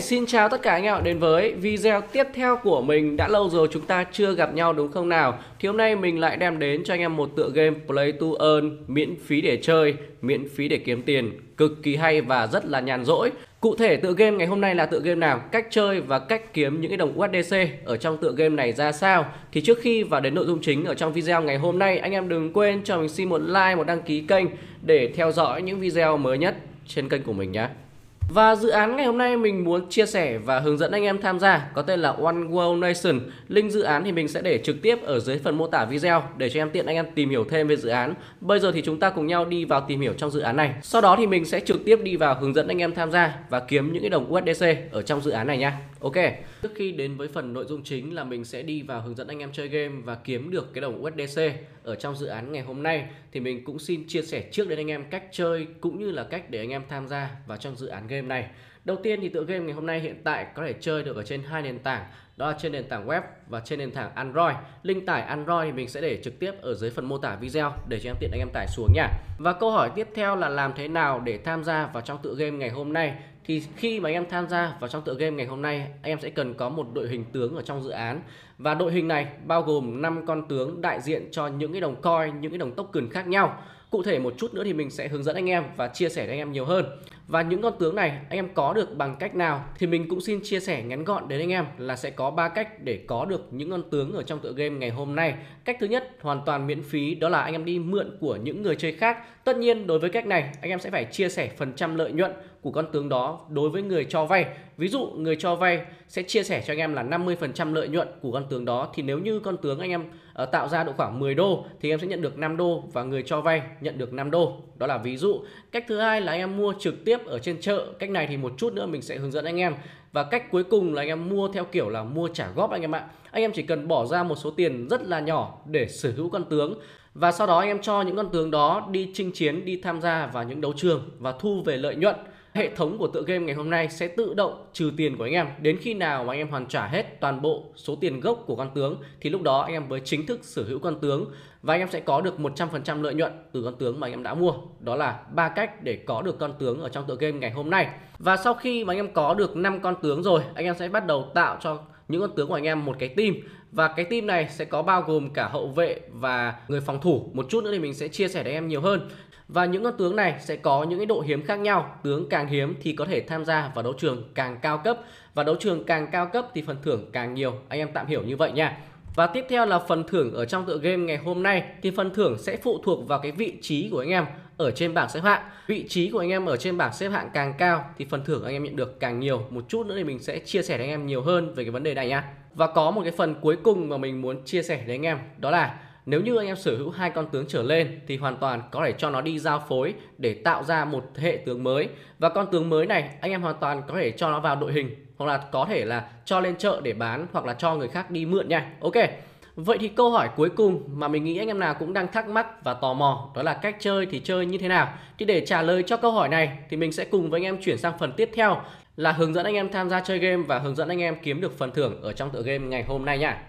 xin chào tất cả anh em đã đến với video tiếp theo của mình. Đã lâu rồi chúng ta chưa gặp nhau đúng không nào? Thì hôm nay mình lại đem đến cho anh em một tựa game Play to Earn, miễn phí để chơi, miễn phí để kiếm tiền, cực kỳ hay và rất là nhàn rỗi. Cụ thể tựa game ngày hôm nay là tựa game nào, cách chơi và cách kiếm những cái đồng USDC ở trong tựa game này ra sao. Thì trước khi vào đến nội dung chính ở trong video ngày hôm nay, anh em đừng quên cho mình xin một like, một đăng ký kênh để theo dõi những video mới nhất trên kênh của mình nhé. Và dự án ngày hôm nay mình muốn chia sẻ và hướng dẫn anh em tham gia có tên là One World Nation. Link dự án thì mình sẽ để trực tiếp ở dưới phần mô tả video để cho em tiện anh em tìm hiểu thêm về dự án. Bây giờ thì chúng ta cùng nhau đi vào tìm hiểu trong dự án này. Sau đó thì mình sẽ trực tiếp đi vào hướng dẫn anh em tham gia và kiếm những cái đồng USDC ở trong dự án này nha. Ok. Trước khi đến với phần nội dung chính là mình sẽ đi vào hướng dẫn anh em chơi game và kiếm được cái đồng USDC ở trong dự án ngày hôm nay, thì mình cũng xin chia sẻ trước đến anh em cách chơi cũng như là cách để anh em tham gia vào trong dự án game này. Đầu tiên thì tựa game ngày hôm nay hiện tại có thể chơi được ở trên hai nền tảng, đó là trên nền tảng web và trên nền tảng Android. Link tải Android thì mình sẽ để trực tiếp ở dưới phần mô tả video để cho em tiện anh em tải xuống nha. Và câu hỏi tiếp theo là làm thế nào để tham gia vào trong tựa game ngày hôm nay. Thì khi mà anh em tham gia vào trong tựa game ngày hôm nay, anh em sẽ cần có một đội hình tướng ở trong dự án. Và đội hình này bao gồm 5 con tướng đại diện cho những cái đồng coin, những cái đồng token khác nhau. Cụ thể một chút nữa thì mình sẽ hướng dẫn anh em và chia sẻ với anh em nhiều hơn. Và những con tướng này anh em có được bằng cách nào thì mình cũng xin chia sẻ ngắn gọn đến anh em là sẽ có 3 cách để có được những con tướng ở trong tựa game ngày hôm nay. Cách thứ nhất hoàn toàn miễn phí, đó là anh em đi mượn của những người chơi khác. Tất nhiên đối với cách này anh em sẽ phải chia sẻ phần trăm lợi nhuận của con tướng đó đối với người cho vay. Ví dụ người cho vay sẽ chia sẻ cho anh em là 50% lợi nhuận của con tướng đó, thì nếu như con tướng anh em tạo ra độ khoảng 10 đô thì em sẽ nhận được 5 đô và người cho vay nhận được 5 đô. Đó là ví dụ. Cách thứ hai là anh em mua trực tiếp ở trên chợ. Cách này thì một chút nữa mình sẽ hướng dẫn anh em. Và cách cuối cùng là anh em mua theo kiểu là mua trả góp anh em ạ. Anh em chỉ cần bỏ ra một số tiền rất là nhỏ để sở hữu con tướng, và sau đó anh em cho những con tướng đó đi chinh chiến, đi tham gia vào những đấu trường và thu về lợi nhuận. Hệ thống của tựa game ngày hôm nay sẽ tự động trừ tiền của anh em. Đến khi nào mà anh em hoàn trả hết toàn bộ số tiền gốc của con tướng thì lúc đó anh em mới chính thức sở hữu con tướng. Và anh em sẽ có được 100% lợi nhuận từ con tướng mà anh em đã mua. Đó là 3 cách để có được con tướng ở trong tựa game ngày hôm nay. Và sau khi mà anh em có được 5 con tướng rồi, anh em sẽ bắt đầu tạo cho những con tướng của anh em một cái team. Và cái team này sẽ có bao gồm cả hậu vệ và người phòng thủ. Một chút nữa thì mình sẽ chia sẻ với em nhiều hơn. Và những con tướng này sẽ có những cái độ hiếm khác nhau. Tướng càng hiếm thì có thể tham gia vào đấu trường càng cao cấp, và đấu trường càng cao cấp thì phần thưởng càng nhiều. Anh em tạm hiểu như vậy nha. Và tiếp theo là phần thưởng ở trong tựa game ngày hôm nay. Thì phần thưởng sẽ phụ thuộc vào cái vị trí của anh em ở trên bảng xếp hạng. Vị trí của anh em ở trên bảng xếp hạng càng cao thì phần thưởng anh em nhận được càng nhiều. Một chút nữa thì mình sẽ chia sẻ với anh em nhiều hơn về cái vấn đề này nha. Và có một cái phần cuối cùng mà mình muốn chia sẻ với anh em, đó là nếu như anh em sở hữu 2 con tướng trở lên thì hoàn toàn có thể cho nó đi giao phối để tạo ra một hệ tướng mới. Và con tướng mới này anh em hoàn toàn có thể cho nó vào đội hình, hoặc là có thể là cho lên chợ để bán, hoặc là cho người khác đi mượn nha. Ok. Vậy thì câu hỏi cuối cùng mà mình nghĩ anh em nào cũng đang thắc mắc và tò mò, đó là cách chơi thì chơi như thế nào. Thì để trả lời cho câu hỏi này thì mình sẽ cùng với anh em chuyển sang phần tiếp theo là hướng dẫn anh em tham gia chơi game và hướng dẫn anh em kiếm được phần thưởng ở trong tựa game ngày hôm nay nha.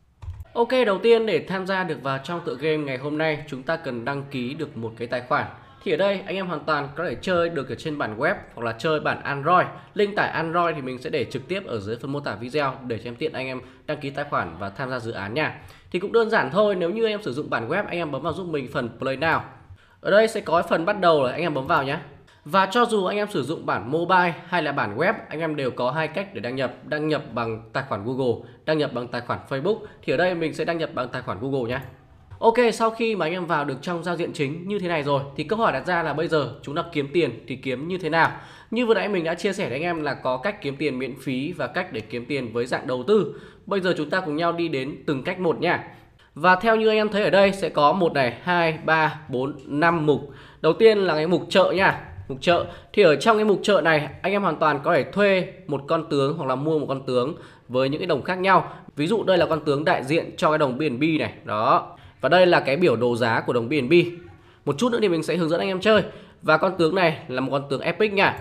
Ok, đầu tiên để tham gia được vào trong tựa game ngày hôm nay chúng ta cần đăng ký được một cái tài khoản. Thì ở đây anh em hoàn toàn có thể chơi được ở trên bản web hoặc là chơi bản Android. Link tải Android thì mình sẽ để trực tiếp ở dưới phần mô tả video để cho em tiện anh em đăng ký tài khoản và tham gia dự án nha. Thì cũng đơn giản thôi, nếu như anh em sử dụng bản web anh em bấm vào giúp mình phần Play Now. Ở đây sẽ có phần bắt đầu rồi, anh em bấm vào nhé. Và cho dù anh em sử dụng bản mobile hay là bản web, anh em đều có 2 cách để đăng nhập bằng tài khoản Google, đăng nhập bằng tài khoản Facebook. Thì ở đây mình sẽ đăng nhập bằng tài khoản Google nhé. Ok, sau khi mà anh em vào được trong giao diện chính như thế này rồi thì câu hỏi đặt ra là bây giờ chúng ta kiếm tiền thì kiếm như thế nào? Như vừa nãy mình đã chia sẻ với anh em là có cách kiếm tiền miễn phí và cách để kiếm tiền với dạng đầu tư. Bây giờ chúng ta cùng nhau đi đến từng cách một nha. Và theo như anh em thấy ở đây sẽ có 1 này, 2, 3, 4, 5 mục. Đầu tiên là cái mục chợ nha. Mục chợ thì ở trong cái mục chợ này anh em hoàn toàn có thể thuê một con tướng hoặc là mua một con tướng với những cái đồng khác nhau. Ví dụ đây là con tướng đại diện cho cái đồng BNB này. Đó. Và đây là cái biểu đồ giá của đồng BNB. Một chút nữa thì mình sẽ hướng dẫn anh em chơi. Và con tướng này là một con tướng Epic nha.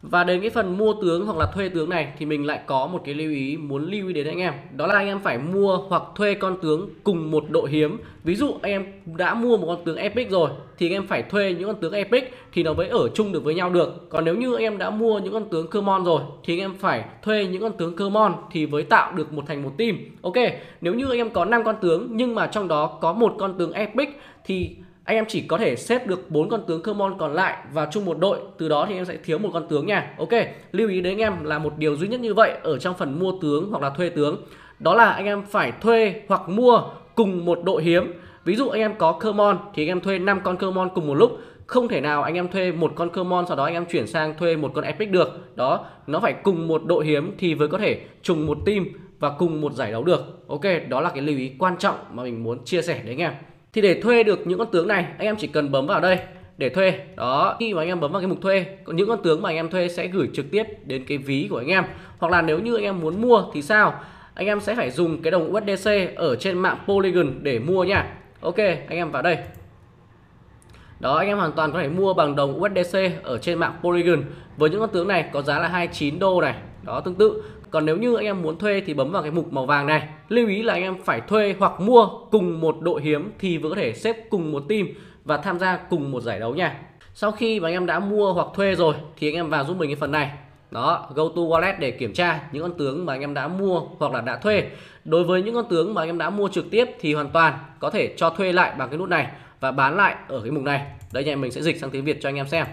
Và đến cái phần mua tướng hoặc là thuê tướng này thì mình lại có một cái lưu ý muốn lưu ý đến anh em. Đó là anh em phải mua hoặc thuê con tướng cùng một độ hiếm. Ví dụ anh em đã mua một con tướng epic rồi thì anh em phải thuê những con tướng epic thì nó mới ở chung được với nhau được. Còn nếu như anh em đã mua những con tướng common rồi thì anh em phải thuê những con tướng common thì mới tạo được thành một team. Ok, nếu như anh em có 5 con tướng nhưng mà trong đó có một con tướng epic thì anh em chỉ có thể xếp được 4 con tướng common còn lại vào chung một đội. Từ đó thì em sẽ thiếu một con tướng nha. Ok, lưu ý đến anh em là một điều duy nhất như vậy ở trong phần mua tướng hoặc là thuê tướng. Đó là anh em phải thuê hoặc mua cùng một đội hiếm. Ví dụ anh em có common thì anh em thuê 5 con common cùng một lúc. Không thể nào anh em thuê một con common sau đó anh em chuyển sang thuê một con epic được. Đó, nó phải cùng một đội hiếm thì mới có thể trùng một team và cùng một giải đấu được. Ok, đó là cái lưu ý quan trọng mà mình muốn chia sẻ đến anh em. Thì để thuê được những con tướng này, anh em chỉ cần bấm vào đây để thuê. Đó, khi mà anh em bấm vào cái mục thuê, có những con tướng mà anh em thuê sẽ gửi trực tiếp đến cái ví của anh em. Hoặc là nếu như anh em muốn mua thì sao? Anh em sẽ phải dùng cái đồng USDC ở trên mạng Polygon để mua nha. Ok, anh em vào đây. Đó, anh em hoàn toàn có thể mua bằng đồng USDC ở trên mạng Polygon. Với những con tướng này có giá là 29 đô này. Đó, tương tự. Còn nếu như anh em muốn thuê thì bấm vào cái mục màu vàng này. Lưu ý là anh em phải thuê hoặc mua cùng một đội hiếm thì vừa có thể xếp cùng một team và tham gia cùng một giải đấu nha. Sau khi mà anh em đã mua hoặc thuê rồi thì anh em vào giúp mình cái phần này. Đó, go to wallet để kiểm tra những con tướng mà anh em đã mua hoặc là đã thuê. Đối với những con tướng mà anh em đã mua trực tiếp thì hoàn toàn có thể cho thuê lại bằng cái nút này và bán lại ở cái mục này. Đây nha, mình sẽ dịch sang tiếng Việt cho anh em xem.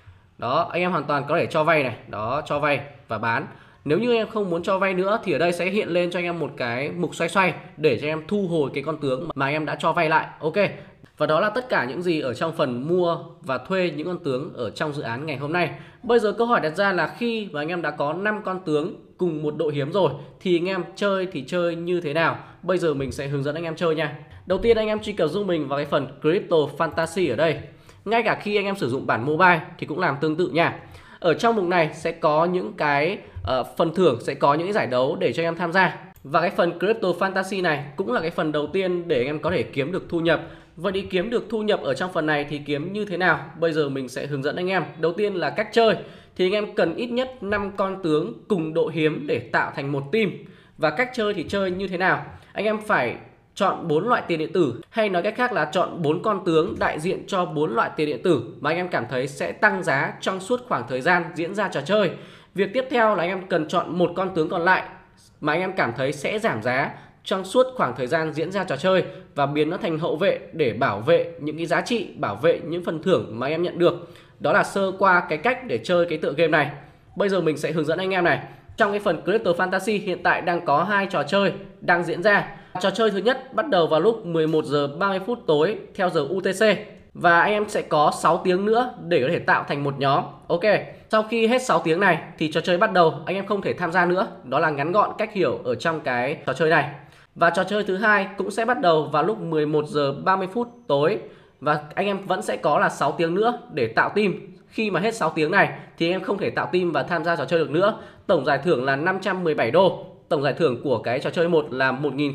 Đó, anh em hoàn toàn có thể cho vay này. Đó, cho vay và bán. Nếu như em không muốn cho vay nữa thì ở đây sẽ hiện lên cho anh em một cái mục xoay xoay để cho em thu hồi cái con tướng mà anh em đã cho vay lại. Ok. Và đó là tất cả những gì ở trong phần mua và thuê những con tướng ở trong dự án ngày hôm nay. Bây giờ câu hỏi đặt ra là khi mà anh em đã có 5 con tướng cùng một đội hiếm rồi thì anh em chơi thì chơi như thế nào? Bây giờ mình sẽ hướng dẫn anh em chơi nha. Đầu tiên anh em truy cập giúp mình vào cái phần Crypto Fantasy ở đây. Ngay cả khi anh em sử dụng bản mobile thì cũng làm tương tự nha. Ở trong mục này sẽ có những cái phần thưởng, sẽ có những cái giải đấu để cho anh em tham gia. Và cái phần Crypto Fantasy này cũng là cái phần đầu tiên để anh em có thể kiếm được thu nhập. Vậy đi kiếm được thu nhập ở trong phần này thì kiếm như thế nào? Bây giờ mình sẽ hướng dẫn anh em. Đầu tiên là cách chơi. Thì anh em cần ít nhất 5 con tướng cùng độ hiếm để tạo thành một team. Và cách chơi thì chơi như thế nào? Anh em phải chọn 4 loại tiền điện tử, hay nói cách khác là chọn 4 con tướng đại diện cho 4 loại tiền điện tử mà anh em cảm thấy sẽ tăng giá trong suốt khoảng thời gian diễn ra trò chơi. Việc tiếp theo là anh em cần chọn một con tướng còn lại mà anh em cảm thấy sẽ giảm giá trong suốt khoảng thời gian diễn ra trò chơi và biến nó thành hậu vệ để bảo vệ những cái giá trị, bảo vệ những phần thưởng mà anh em nhận được. Đó là sơ qua cái cách để chơi cái tựa game này. Bây giờ mình sẽ hướng dẫn anh em này. Trong cái phần Crypto Fantasy hiện tại đang có 2 trò chơi đang diễn ra. Trò chơi thứ nhất bắt đầu vào lúc 11 giờ 30 phút tối theo giờ UTC. Và anh em sẽ có 6 tiếng nữa để có thể tạo thành một nhóm. Ok, sau khi hết 6 tiếng này thì trò chơi bắt đầu, anh em không thể tham gia nữa. Đó là ngắn gọn cách hiểu ở trong cái trò chơi này. Và trò chơi thứ hai cũng sẽ bắt đầu vào lúc 11 giờ 30 phút tối. Và anh em vẫn sẽ có là 6 tiếng nữa để tạo team. Khi mà hết 6 tiếng này thì anh em không thể tạo team và tham gia trò chơi được nữa. Tổng giải thưởng là 517 đô. Tổng giải thưởng của cái trò chơi 1 là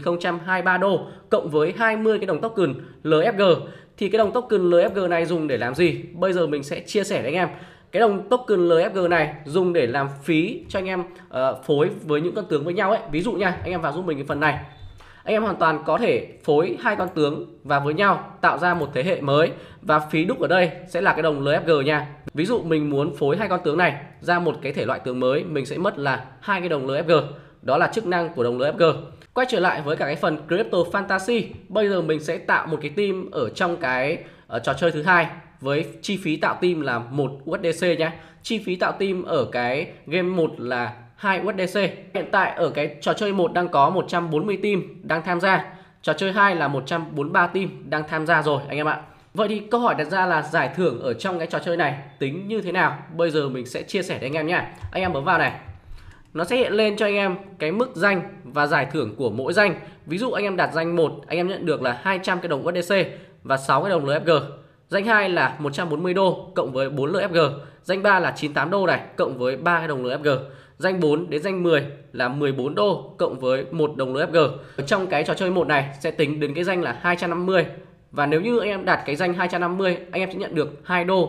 1023 đô cộng với 20 cái đồng token LFG. Thì cái đồng token LFG này dùng để làm gì? Bây giờ mình sẽ chia sẻ với anh em. Cái đồng token LFG này dùng để làm phí cho anh em phối với những con tướng với nhau ấy. Ví dụ nha, anh em vào giúp mình cái phần này. Anh em hoàn toàn có thể phối 2 con tướng vào với nhau tạo ra một thế hệ mới. Và phí đúc ở đây sẽ là cái đồng LFG nha. Ví dụ mình muốn phối 2 con tướng này ra một cái thể loại tướng mới, mình sẽ mất là 2 cái đồng LFG. Đó là chức năng của đồng LFG. Quay trở lại với cả cái phần Crypto Fantasy. Bây giờ mình sẽ tạo một cái team ở trong cái trò chơi thứ hai với chi phí tạo team là 1 USDC nhé. Chi phí tạo team ở cái game 1 là 2 USDC. Hiện tại ở cái trò chơi 1 đang có 140 team đang tham gia. Trò chơi 2 là 143 team đang tham gia rồi anh em ạ. Vậy thì câu hỏi đặt ra là giải thưởng ở trong cái trò chơi này tính như thế nào? Bây giờ mình sẽ chia sẻ với anh em nha. Anh em bấm vào này. Nó sẽ hiện lên cho anh em cái mức danh và giải thưởng của mỗi danh. Ví dụ anh em đặt danh 1, anh em nhận được là 200 cái đồng USDC và 6 cái đồng LFG. Danh 2 là 140 đô cộng với 4 LFG. Danh 3 là 98 đô này cộng với 3 cái đồng LFG. Danh 4 đến danh 10 là 14 đô cộng với 1 đồng LFG. Ở trong cái trò chơi 1 này sẽ tính đến cái danh là 250. Và nếu như anh em đặt cái danh 250, anh em sẽ nhận được 2 đô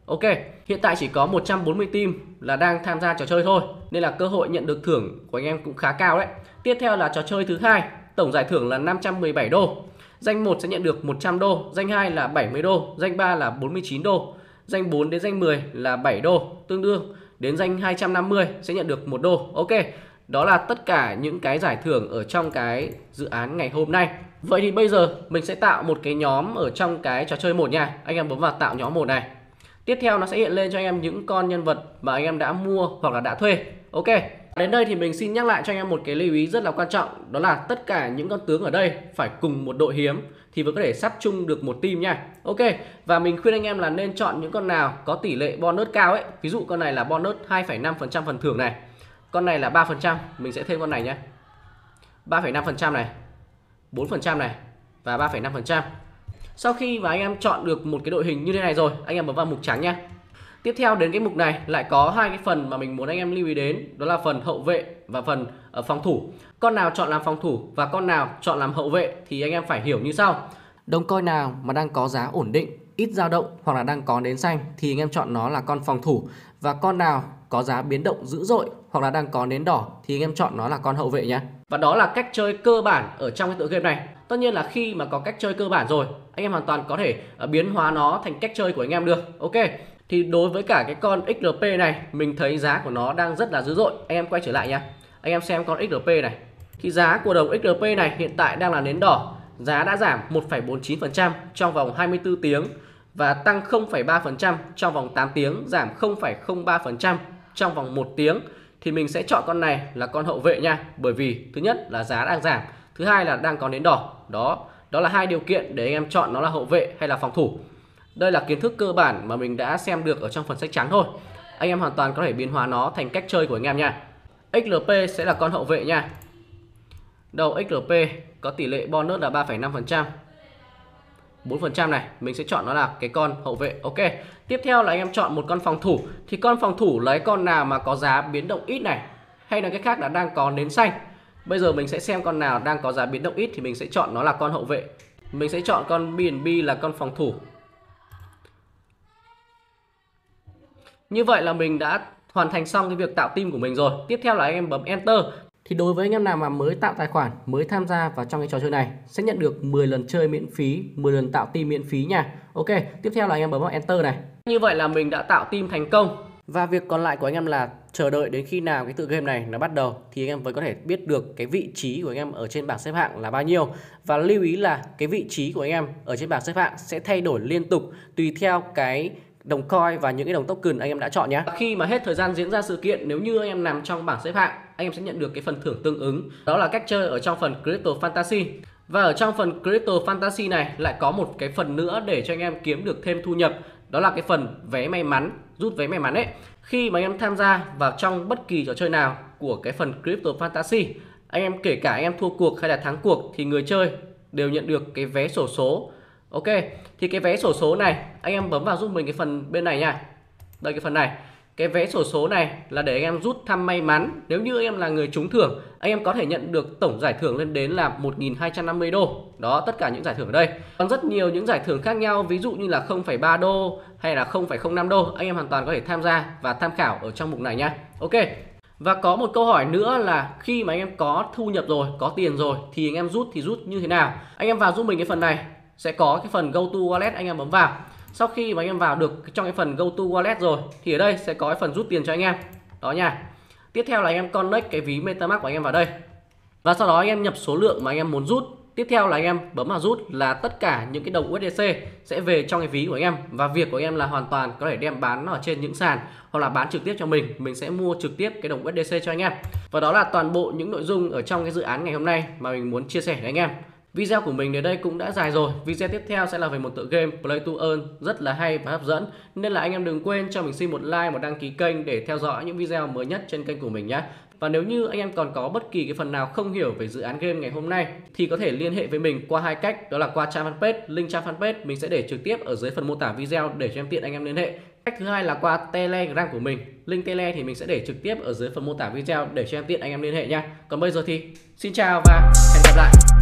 Ok, hiện tại chỉ có 140 team là đang tham gia trò chơi thôi, nên là cơ hội nhận được thưởng của anh em cũng khá cao đấy. Tiếp theo là trò chơi thứ hai, tổng giải thưởng là 517 đô. Danh 1 sẽ nhận được 100 đô, danh 2 là 70 đô, danh 3 là 49 đô, danh 4 đến danh 10 là 7 đô, tương đương đến danh 250 sẽ nhận được 1 đô. Ok, đó là tất cả những cái giải thưởng ở trong cái dự án ngày hôm nay. Vậy thì bây giờ mình sẽ tạo một cái nhóm ở trong cái trò chơi 1 nha. Anh em bấm vào tạo nhóm 1 này. Tiếp theo nó sẽ hiện lên cho anh em những con nhân vật mà anh em đã mua hoặc là đã thuê. Ok, đến đây thì mình xin nhắc lại cho anh em một cái lưu ý rất là quan trọng. Đó là tất cả những con tướng ở đây phải cùng một đội hiếm thì mới có thể sắp chung được một team nha. Ok, và mình khuyên anh em là nên chọn những con nào có tỷ lệ bonus cao ấy. Ví dụ con này là bonus 2,5% phần thưởng này, con này là 3%, mình sẽ thêm con này nhé, 3,5% này, 4% này và 3,5%. Sau khi mà anh em chọn được một cái đội hình như thế này rồi, anh em bấm vào mục trắng nha. Tiếp theo đến cái mục này lại có hai cái phần mà mình muốn anh em lưu ý đến, đó là phần hậu vệ và phần phòng thủ. Con nào chọn làm phòng thủ và con nào chọn làm hậu vệ thì anh em phải hiểu như sau. Đồng coin nào mà đang có giá ổn định, ít dao động hoặc là đang có nến xanh thì anh em chọn nó là con phòng thủ, và con nào có giá biến động dữ dội hoặc là đang có nến đỏ thì anh em chọn nó là con hậu vệ nhé. Và đó là cách chơi cơ bản ở trong cái tựa game này. Tất nhiên là khi mà có cách chơi cơ bản rồi, anh em hoàn toàn có thể biến hóa nó thành cách chơi của anh em được. Ok, thì đối với cả cái con XRP này, mình thấy giá của nó đang rất là dữ dội. Anh em quay trở lại nhé, anh em xem con XRP này. Thì giá của đồng XRP này hiện tại đang là nến đỏ. Giá đã giảm 1,49% trong vòng 24 tiếng và tăng 0,3% trong vòng 8 tiếng, giảm 0,03% trong vòng 1 tiếng. Thì mình sẽ chọn con này là con hậu vệ nha. Bởi vì thứ nhất là giá đang giảm, thứ hai là đang có nến đỏ. Đó là hai điều kiện để anh em chọn nó là hậu vệ hay là phòng thủ. Đây là kiến thức cơ bản mà mình đã xem được ở trong phần sách trắng thôi. Anh em hoàn toàn có thể biến hóa nó thành cách chơi của anh em nha. XRP sẽ là con hậu vệ nha. Đầu XRP có tỷ lệ bonus là 3,5%, 4% này, mình sẽ chọn nó là cái con hậu vệ. Ok, tiếp theo là anh em chọn một con phòng thủ. Thì con phòng thủ lấy con nào mà có giá biến động ít này, hay là cái khác là đang có nến xanh. Bây giờ mình sẽ xem con nào đang có giá biến động ít thì mình sẽ chọn nó là con hậu vệ. Mình sẽ chọn con BNB là con phòng thủ. Như vậy là mình đã hoàn thành xong cái việc tạo team của mình rồi. Tiếp theo là anh em bấm Enter. Thì đối với anh em nào mà mới tạo tài khoản, mới tham gia vào trong cái trò chơi này sẽ nhận được 10 lần chơi miễn phí, 10 lần tạo team miễn phí nha. Ok, tiếp theo là anh em bấm vào Enter này. Như vậy là mình đã tạo team thành công. Và việc còn lại của anh em là chờ đợi đến khi nào cái tựa game này nó bắt đầu thì anh em mới có thể biết được cái vị trí của anh em ở trên bảng xếp hạng là bao nhiêu. Và lưu ý là cái vị trí của anh em ở trên bảng xếp hạng sẽ thay đổi liên tục tùy theo cái đồng coin và những cái đồng token anh em đã chọn nhé. Khi mà hết thời gian diễn ra sự kiện, nếu như anh em nằm trong bảng xếp hạng, anh em sẽ nhận được cái phần thưởng tương ứng. Đó là cách chơi ở trong phần Crypto Fantasy. Và ở trong phần Crypto Fantasy này lại có một cái phần nữa để cho anh em kiếm được thêm thu nhập. Đó là cái phần vé may mắn, rút vé may mắn ấy. Khi mà anh em tham gia vào trong bất kỳ trò chơi nào của cái phần Crypto Fantasy, anh em kể cả anh em thua cuộc hay là thắng cuộc thì người chơi đều nhận được cái vé xổ số. Ok, thì cái vé xổ số này anh em bấm vào giúp mình cái phần bên này nha. Đây, cái phần này, cái vé xổ số này là để anh em rút thăm may mắn. Nếu như anh em là người trúng thưởng, anh em có thể nhận được tổng giải thưởng lên đến là 1.250 đô. Đó, tất cả những giải thưởng ở đây. Còn rất nhiều những giải thưởng khác nhau, ví dụ như là 0,3 đô hay là 0,05 đô. Anh em hoàn toàn có thể tham gia và tham khảo ở trong mục này nha. Ok. Và có một câu hỏi nữa là khi mà anh em có thu nhập rồi, có tiền rồi thì anh em rút thì rút như thế nào? Anh em vào giúp mình cái phần này, sẽ có cái phần Go to Wallet, anh em bấm vào. Sau khi mà anh em vào được trong cái phần Go to Wallet rồi thì ở đây sẽ có cái phần rút tiền cho anh em. Đó nha. Tiếp theo là anh em connect cái ví MetaMask của anh em vào đây. Và sau đó anh em nhập số lượng mà anh em muốn rút. Tiếp theo là anh em bấm vào rút là tất cả những cái đồng USDC sẽ về trong cái ví của anh em. Và việc của anh em là hoàn toàn có thể đem bán nó ở trên những sàn hoặc là bán trực tiếp cho mình. Mình sẽ mua trực tiếp cái đồng USDC cho anh em. Và đó là toàn bộ những nội dung ở trong cái dự án ngày hôm nay mà mình muốn chia sẻ với anh em. Video của mình đến đây cũng đã dài rồi. Video tiếp theo sẽ là về một tựa game Play to Earn rất là hay và hấp dẫn. Nên là anh em đừng quên cho mình xin một like, một đăng ký kênh để theo dõi những video mới nhất trên kênh của mình nhé. Và nếu như anh em còn có bất kỳ cái phần nào không hiểu về dự án game ngày hôm nay thì có thể liên hệ với mình qua hai cách, đó là qua trang fanpage, link trang fanpage mình sẽ để trực tiếp ở dưới phần mô tả video để cho em tiện anh em liên hệ. Cách thứ hai là qua Telegram của mình, link Tele thì mình sẽ để trực tiếp ở dưới phần mô tả video để cho em tiện anh em liên hệ nha. Còn bây giờ thì xin chào và hẹn gặp lại.